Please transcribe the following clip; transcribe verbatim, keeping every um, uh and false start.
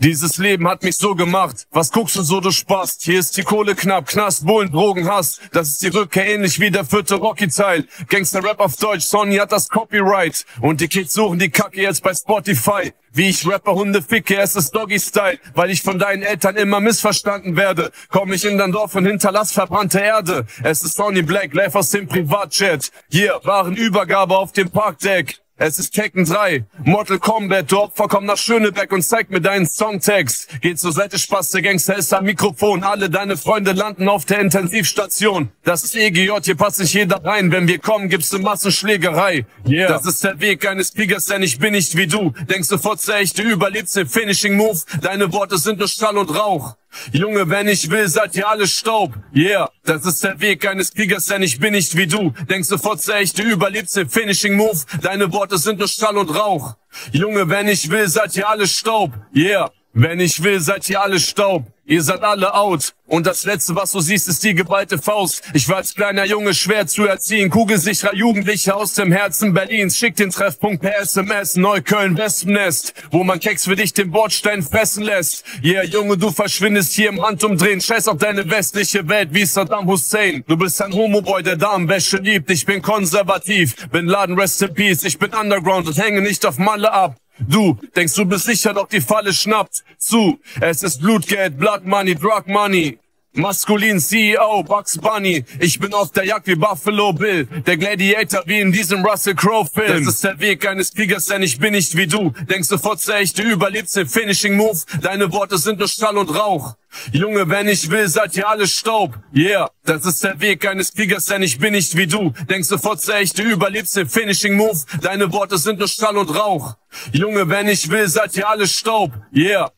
Dieses Leben hat mich so gemacht. Was guckst du so, du Spast? Hier ist die Kohle knapp, Knast, Bullen, Drogen, Hass. Das ist die Rückkehr ähnlich wie der vierte Rocky-Teil. Gangster-Rap auf Deutsch, Sony hat das Copyright. Und die Kids suchen die Kacke jetzt bei Spotify. Wie ich Rapper Hunde ficke, es ist Doggy-Style. Weil ich von deinen Eltern immer missverstanden werde, komm ich in dein Dorf und hinterlass verbrannte Erde. Es ist Sony Black, live aus dem Privatjet. Hier, Warenübergabe auf dem Parkdeck. Es ist Tekken drei, Mortal Kombat, du Opfer, komm nach Schöneberg und zeig mir deinen Songtext. Geh zur Seite, Spaß, der Gangster ist am Mikrofon. Alle deine Freunde landen auf der Intensivstation. Das ist E G J, hier passt nicht jeder rein. Wenn wir kommen, gibt's eine Massenschlägerei. Yeah. Das ist der Weg eines Kriegers, denn ich bin nicht wie du. Denkst sofort, der echte überlebst den Finishing Move. Deine Worte sind nur Schall und Rauch. Junge, wenn ich will, seid ihr alle Staub. Yeah, das ist der Weg eines Kriegers, denn ich bin nicht wie du. Denkst sofort, der echte überlebst den Finishing Move. Deine Worte sind nur Schall und Rauch. Junge, wenn ich will, seid ihr alle Staub. Yeah, wenn ich will, seid ihr alle Staub. Ihr seid alle out. Und das Letzte, was du siehst, ist die geballte Faust. Ich war als kleiner Junge schwer zu erziehen. Kugelsicherer Jugendlicher aus dem Herzen Berlins. Schick den Treffpunkt per S M S. Neukölln, Wespennest. Wo man Keks für dich den Bordstein fressen lässt. Yeah, Junge, du verschwindest hier im Handumdrehen. Scheiß auf deine westliche Welt wie Saddam Hussein. Du bist ein Homoboy, der Damenwäsche liebt. Ich bin konservativ. Bin Laden, rest in peace. Ich bin Underground und hänge nicht auf Malle ab. Du denkst, du bist sicher, doch die Falle schnappt zu. Es ist Blutgeld, Blood Money, Drug Money. Maskulin C E O, Bugs Bunny. Ich bin auf der Jagd wie Buffalo Bill. Der Gladiator wie in diesem Russell Crowe Film. Das ist der Weg eines Kriegers, denn ich bin nicht wie du. Denkst sofort, der echte überlebst den Finishing Move. Deine Worte sind nur Schall und Rauch. Junge, wenn ich will, seid ihr alle Staub. Yeah, das ist der Weg eines Kriegers, denn ich bin nicht wie du. Denkst sofort, der echte überlebst den Finishing Move. Deine Worte sind nur Schall und Rauch. Junge, wenn ich will, seid ihr alle Staub. Yeah.